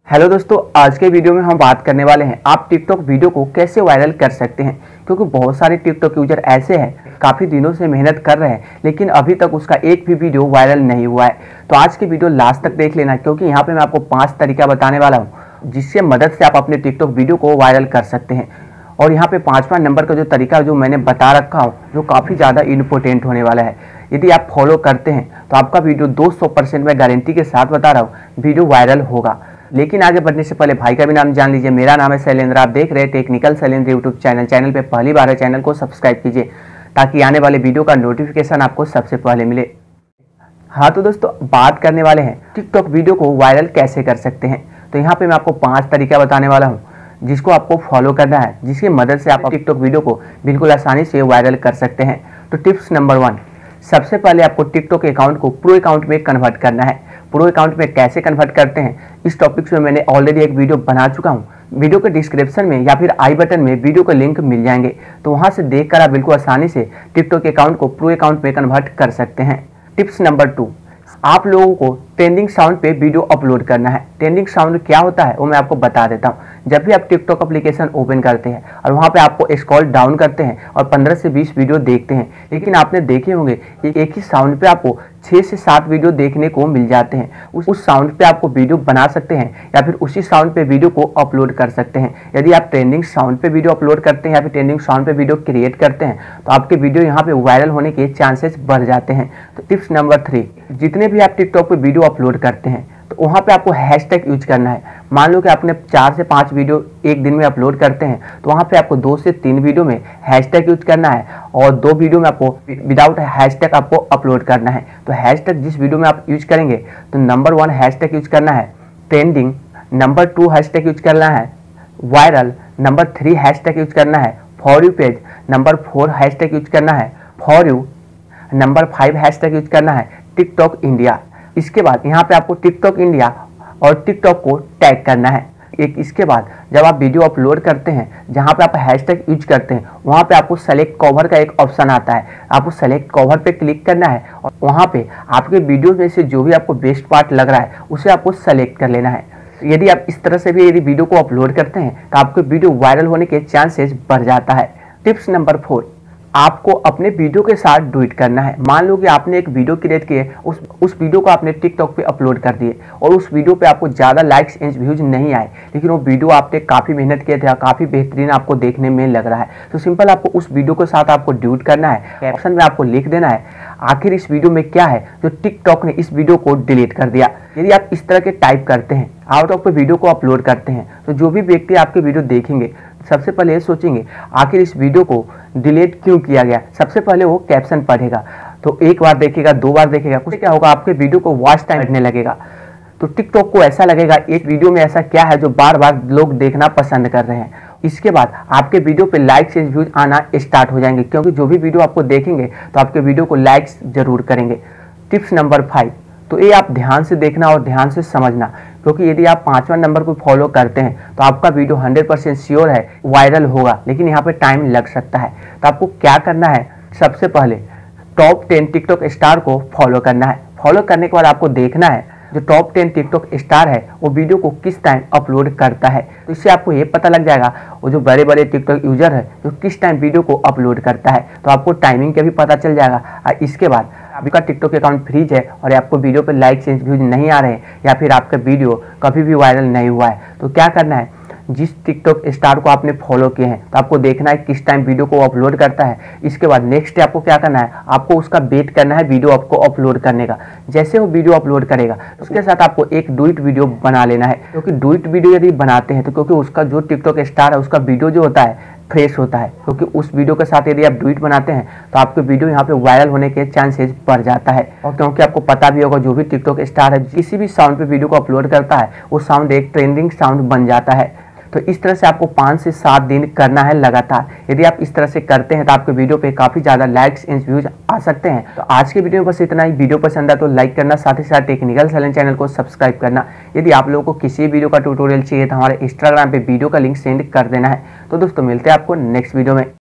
Hello दोस्तों, आज के वीडियो में हम बात करने वाले हैं आप टिकटॉक वीडियो को कैसे वायरल कर सकते हैं। क्योंकि बहुत सारे टिकटॉक यूजर ऐसे हैं काफ़ी दिनों से मेहनत कर रहे हैं लेकिन अभी तक उसका एक भी वीडियो वायरल नहीं हुआ है। तो आज की वीडियो लास्ट तक देख लेना क्योंकि यहाँ पे मैं आपको 5 तरीका बताने वाला हूँ जिससे मदद से आप अपने टिकटॉक वीडियो को वायरल कर सकते हैं। और यहाँ पे 5वां नंबर का जो तरीका जो मैंने बता रखा हूँ जो काफ़ी ज़्यादा इम्पोर्टेंट होने वाला है। यदि आप फॉलो करते हैं तो आपका वीडियो 200% मैं गारंटी के साथ बता रहा हूँ वीडियो वायरल होगा। लेकिन आगे बढ़ने से पहले भाई का भी नाम जान लीजिए। मेरा नाम है शैलेंद्र, आप देख रहे हैं टेक्निकल शैलेंद्र यूट्यूब चैनल पे पहली बार है चैनल को सब्सक्राइब कीजिए ताकि आने वाले वीडियो का नोटिफिकेशन आपको सबसे पहले मिले। हाँ तो दोस्तों, बात करने वाले हैं टिकटॉक वीडियो को वायरल कैसे कर सकते हैं। तो यहाँ पे मैं आपको 5 तरीका बताने वाला हूँ जिसको आपको फॉलो करना है, जिसकी मदद से आप टिकटॉक वीडियो को बिल्कुल आसानी से वायरल कर सकते हैं। तो टिप्स नंबर 1, सबसे पहले आपको टिकटॉक अकाउंट को प्रो अकाउंट में कन्वर्ट करना है। प्रो अकाउंट में कैसे कन्वर्ट करते हैं इस टॉपिक में मैंने ऑलरेडी एक वीडियो बना चुका हूँ। वीडियो के डिस्क्रिप्शन में या फिर आई बटन में वीडियो का लिंक मिल जाएंगे, तो वहाँ से देखकर आप बिल्कुल आसानी से टिकटॉक अकाउंट को प्रो अकाउंट में कन्वर्ट कर सकते हैं। टिप्स नंबर 2, आप लोगों को ट्रेंडिंग साउंड पे वीडियो अपलोड करना है। ट्रेंडिंग साउंड क्या होता है वो मैं आपको बता देता हूँ। जब भी आप टिकटॉक एप्लीकेशन ओपन करते हैं और वहाँ पे आपको स्क्रॉल डाउन करते हैं और 15 से 20 वीडियो देखते हैं, लेकिन आपने देखे होंगे कि एक ही साउंड पे आपको 6 से 7 वीडियो देखने को मिल जाते हैं। उस साउंड पे आपको वीडियो बना सकते हैं या फिर उसी साउंड पे वीडियो को अपलोड कर सकते हैं। यदि आप ट्रेंडिंग साउंड पे वीडियो अपलोड करते हैं या फिर ट्रेंडिंग साउंड पे वीडियो क्रिएट करते हैं तो आपके वीडियो यहाँ पे वायरल होने के चांसेस बढ़ जाते हैं। तो टिप्स नंबर 3, जितने भी आप टिकटॉक पे वीडियो अपलोड करते हैं तो वहाँ पे आपको हैशटैग यूज करना है। मान लो कि आपने 4 से 5 वीडियो एक दिन में अपलोड करते हैं तो वहाँ पे आपको 2 से 3 वीडियो में हैशटैग यूज करना है और 2 वीडियो में आपको विदाउट हैशटैग आपको अपलोड करना है। तो हैशटैग जिस वीडियो में आप यूज करेंगे तो नंबर 1 हैशटैग यूज करना है ट्रेंडिंग, नंबर 2 हैशटैग यूज करना है वायरल, नंबर 3 हैशटैग यूज करना है for you page, number 4 hashtag use करना है for you, number 5 hashtag use करना है टिकटॉक इंडिया। इसके बाद यहाँ पे आपको टिकटॉक इंडिया और टिकटॉक को टैग करना है। एक इसके बाद जब आप वीडियो अपलोड करते हैं जहाँ पे आप हैशटैग यूज करते हैं वहाँ पे आपको सेलेक्ट कवर का एक ऑप्शन आता है। आपको सेलेक्ट कवर पे क्लिक करना है और वहाँ पे आपके वीडियो में से जो भी आपको बेस्ट पार्ट लग रहा है उसे आपको सेलेक्ट कर लेना है। यदि आप इस तरह से भी यदि वीडियो को अपलोड करते हैं तो आपके वीडियो वायरल होने के चांसेस बढ़ जाता है। टिप्स नंबर 4, आपको अपने वीडियो के साथ डुएट करना है। मान लो कि आपने एक वीडियो क्रिएट किए, उस वीडियो को आपने टिकटॉक पे अपलोड कर दिए और उस वीडियो पे आपको ज़्यादा लाइक्स एंड व्यूज नहीं आए, लेकिन वो वीडियो आपने काफ़ी मेहनत किए थे, काफ़ी बेहतरीन आपको देखने में लग रहा है। तो सिंपल आपको उस वीडियो के साथ आपको डुएट करना है। कैप्शन में आपको लिख देना है आखिर इस वीडियो में क्या है जो टिकटॉक ने इस वीडियो को डिलीट कर दिया। यदि आप इस तरह के टाइप करते हैं, आउट ऑफ पे वीडियो को अपलोड करते हैं, तो जो भी व्यक्ति आपके वीडियो देखेंगे सबसे पहले ये सोचेंगे आखिर इस वीडियो को डिलीट क्यों किया गया। सबसे पहले वो कैप्शन पढ़ेगा, तो 1 बार देखेगा, 2 बार देखेगा, कुछ क्या होगा आपके वीडियो को वॉच टाइम बढ़ने लगेगा। तो टिकटॉक को ऐसा लगेगा एक वीडियो में ऐसा क्या है जो बार बार लोग देखना पसंद कर रहे हैं। इसके बाद आपके वीडियो पे लाइक्स एंड व्यूज आना स्टार्ट हो जाएंगे क्योंकि जो भी वीडियो आपको देखेंगे तो आपके वीडियो को लाइक्स जरूर करेंगे। टिप्स नंबर 5, तो ये आप ध्यान से देखना और ध्यान से समझना क्योंकि यदि आप 5वां नंबर को फॉलो करते हैं तो आपका वीडियो 100% श्योर है वायरल होगा, लेकिन यहाँ पे टाइम लग सकता है। तो आपको क्या करना है, सबसे पहले टॉप 10 टिकटॉक स्टार को फॉलो करना है। फॉलो करने के बाद आपको देखना है जो टॉप 10 टिकटॉक स्टार है वो वीडियो को किस टाइम अपलोड करता है। तो इससे आपको ये पता लग जाएगा वो जो बड़े बड़े टिकटॉक यूजर है जो किस टाइम वीडियो को अपलोड करता है, तो आपको टाइमिंग का भी पता चल जाएगा। और इसके बाद आपका टिकटॉक अकाउंट फ्रीज है और आपको वीडियो पे लाइक्स एंड व्यूज नहीं आ रहे हैं या फिर आपका वीडियो कभी भी वायरल नहीं हुआ है, तो क्या करना है, जिस टिकटॉक स्टार को आपने फॉलो किए हैं तो आपको देखना है किस टाइम वीडियो को अपलोड करता है। इसके बाद नेक्स्ट आपको क्या करना है, आपको उसका वेट करना है वीडियो आपको अपलोड करने का। जैसे वो वीडियो अपलोड करेगा उसके साथ आपको एक डुएट वीडियो बना लेना है क्योंकि डुएट वीडियो यदि बनाते हैं तो क्योंकि उसका जो टिकटॉक स्टार है उसका वीडियो जो होता है फ्रेश होता है, क्योंकि उस वीडियो के साथ यदि आप डुएट बनाते हैं तो आपके वीडियो यहाँ पे वायरल होने के चांसेस बढ़ जाता है। और क्योंकि आपको पता भी होगा जो भी टिकटॉक स्टार है किसी भी साउंड पे वीडियो को अपलोड करता है वो साउंड एक ट्रेंडिंग साउंड बन जाता है। तो इस तरह से आपको 5 से 7 दिन करना है लगातार। यदि आप इस तरह से करते हैं तो आपके वीडियो पे काफ़ी ज़्यादा लाइक्स एंड व्यूज आ सकते हैं। तो आज के वीडियो में बस इतना ही। वीडियो पसंद आए तो लाइक करना, साथ ही साथ टेक्निकल शैलेंद्र चैनल को सब्सक्राइब करना। यदि आप लोगों को किसी वीडियो का ट्यूटोरियल चाहिए तो हमारे इंस्टाग्राम पे वीडियो का लिंक सेंड कर देना है। तो दोस्तों मिलते हैं आपको नेक्स्ट वीडियो में।